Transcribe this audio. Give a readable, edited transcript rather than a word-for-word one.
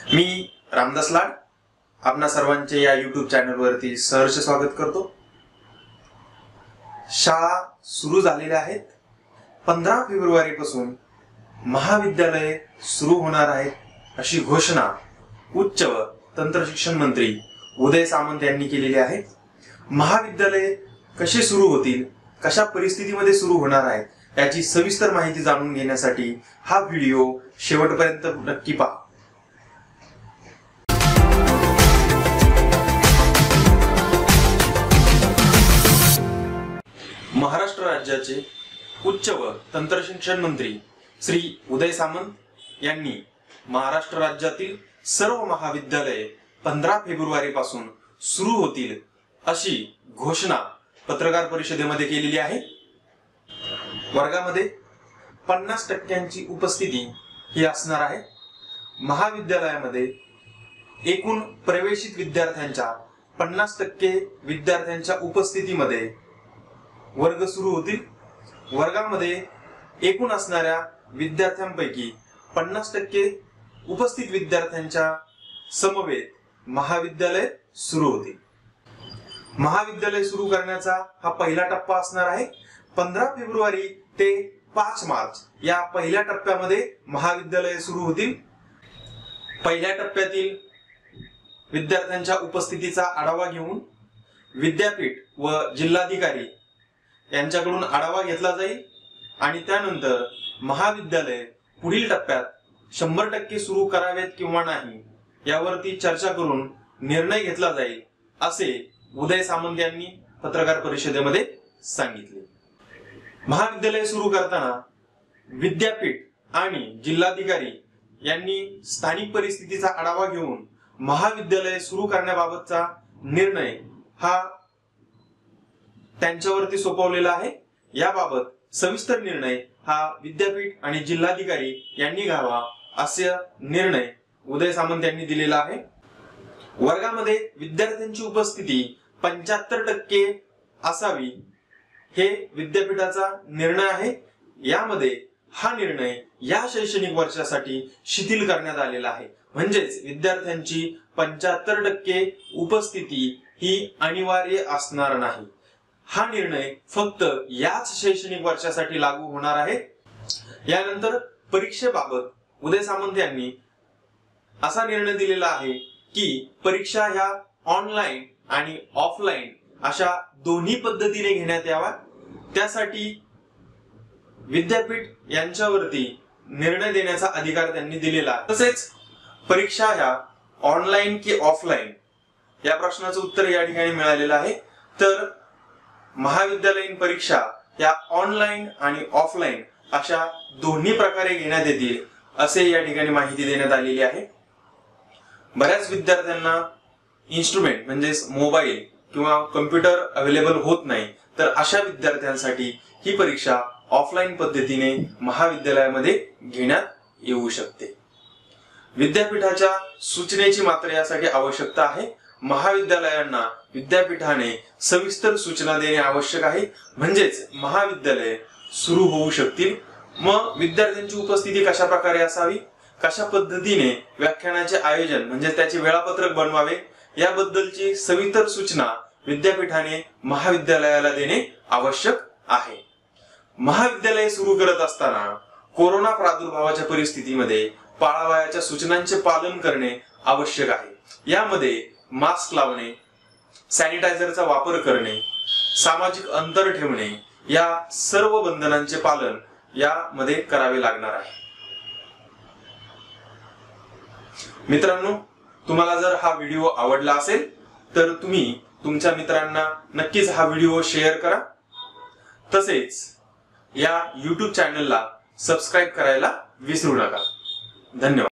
मी रामदास लाड आपणा सर्वांचे या YouTube चॅनल वरती सहर्ष स्वागत करतो। शाळा सुरू झालेल्या आहेत। 15 फेब्रुवारी पासून महाविद्यालय सुरू होणार आहेत अशी घोषणा उच्च व तंत्र शिक्षण मंत्री उदय सामंत यांनी केलेली आहे। महाविद्यालय कसे सुरू होतील, कशा परिस्थितीमध्ये सुरू होणार आहेत याची सविस्तर माहिती जाणून घेण्यासाठी हा व्हिडिओ शेवटपर्यंत नक्की पहा। महाराष्ट्र राज्याचे उच्च व तंत्र शिक्षण मंत्री श्री उदय सामंत यांनी महाराष्ट्र राज्यातील सर्व महाविद्यालये 15 फेब्रुवारी पासून सुरू होतील अशी घोषणा पत्रकार परिषदेमध्ये केलेली आहे। वर्गामध्ये 50% उपस्थिती ही असणार आहे। महाविद्यालयामध्ये एकूण प्रवेशित विद्यार्थ्यांच्या 50% विद्यार्थ्यांच्या उपस्थितीमध्ये वर्ग सुरू होतील। वर्गामध्ये एकूण असणाऱ्या विद्यार्थ्यांपैकी 50% उपस्थित विद्यार्थ्यांच्या समवेत महाविद्यालय सुरू होतील। महाविद्यालय सुरू करण्याचा हा पहिला टप्पा असणार आहे। 15 फेब्रुवारी ते 5 मार्च या पहिल्या टप्प्यामध्ये महाविद्यालय सुरू होतील। पहिल्या टप्प्यातील विद्यार्थ्यांच्या उपस्थितीचा आढावा घेऊन विद्यापीठ व जिल्हाधिकारी यांच्याकडून आढावा घेतला जाईल आणि त्यानंतर महाविद्यालय पुढील टप्प्यात 100% सुरू करावेत किंवा नाही यावरती चर्चा करून निर्णय घेतला जाईल असे उदय सामंत यांनी पत्रकार परिषदेमध्ये सांगितले। महाविद्यालय सुरू करताना विद्यापीठ आणि जिल्हाधिकारी यांनी स्थानिक परिस्थितीचा आढावा घेऊन महाविद्यालय सुरू करण्याबाबतचा निर्णय हा त्यांच्यावरती सोपवलेला आहे। याबाबत सविस्तर निर्णय हा विद्यापीठ आणि जिल्हाधिकारी यांनी घ्यावा असा निर्णय उदय सामंत यांनी दिलेला आहे। वर्गामध्ये विद्यार्थ्यांची उपस्थिती 75% असावी हे विद्यापीठाचा निर्णय आहे। यामध्ये हा निर्णय या शैक्षणिक वर्षासाठी शिथिल करण्यात आलेला आहे। म्हणजेच विद्यार्थ्यांची 75% उपस्थिती ही अनिवार्य असणार नाही। हा निर्णय फक्त याच शैक्षणिक वर्षासाठी लागू होणार आहे। यानंतर परीक्षेबाबत उदय सामंत यांनी असा निर्णय दिलेला आहे की परीक्षा ह्या ऑनलाईन आणि ऑफलाईन अशा दोन्ही पद्धतीने घेण्यात यावा। त्यासाठी विद्यापीठ यांच्यावरती निर्णय देण्याचा अधिकार त्यांनी दिलेला आहे। तसेच परीक्षा ह्या ऑनलाईन की ऑफलाईन या प्रश्नाचं उत्तर या ठिकाणी मिळालेलं आहे। तर महाविद्यालयीन परीक्षा या ऑनलाईन आणि ऑफलाईन अशा दोन्ही प्रकारे घेण्यात येतील असे या ठिकाणी माहिती देण्यात आलेली आहे। बऱ्याच विद्यार्थ्यांना इन्स्ट्रुमेंट म्हणजेच मोबाईल किंवा कम्प्युटर अवेलेबल होत नाही, तर अशा विद्यार्थ्यांसाठी ही परीक्षा ऑफलाईन पद्धतीने महाविद्यालयामध्ये घेण्यात येऊ शकते। विद्यापीठाच्या सूचनेची मात्र यासाठी आवश्यकता आहे। महाविद्यालयांना विद्यापीठाने सविस्तर सूचना देणे आवश्यक आहे, म्हणजेच महाविद्यालय सुरू होऊ शकतील। मग विद्यार्थ्यांची उपस्थिती कशा प्रकारे असावी, कशा पद्धतीने व्याख्यानाचे आयोजन म्हणजे त्याचे वेळापत्रक बनवावे याबद्दलची सविस्तर सूचना विद्यापीठाने महाविद्यालयाला देणे आवश्यक आहे। महाविद्यालय सुरू करत असताना कोरोना प्रादुर्भावाच्या परिस्थितीमध्ये पाळावयाच्या सूचनांचे पालन करणे आवश्यक आहे। यामध्ये मास्क लावणे, सॅनिटायझरचा वापर करणे, सामाजिक अंतर ठेवणे या सर्व बंधनांचे पालन यामध्ये करावे लागणार आहे। मित्रांनो, तुम्हाला जर हा व्हिडिओ आवडला असेल तर तुम्ही तुमच्या मित्रांना नक्कीच हा व्हिडिओ शेअर करा। तसेच या YouTube चॅनलला सबस्क्राइब करायला विसरू नका। धन्यवाद।